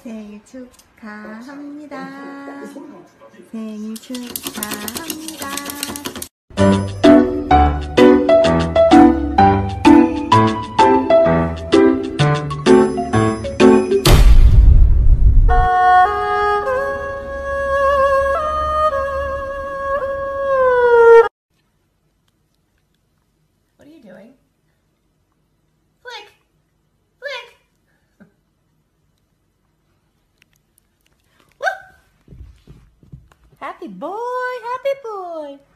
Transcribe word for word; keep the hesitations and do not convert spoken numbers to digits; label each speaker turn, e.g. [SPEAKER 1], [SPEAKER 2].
[SPEAKER 1] 생일 축하합니다. 생일 축하합니다.
[SPEAKER 2] What are you doing? Flick! Flick! Woo! Happy boy! Happy boy!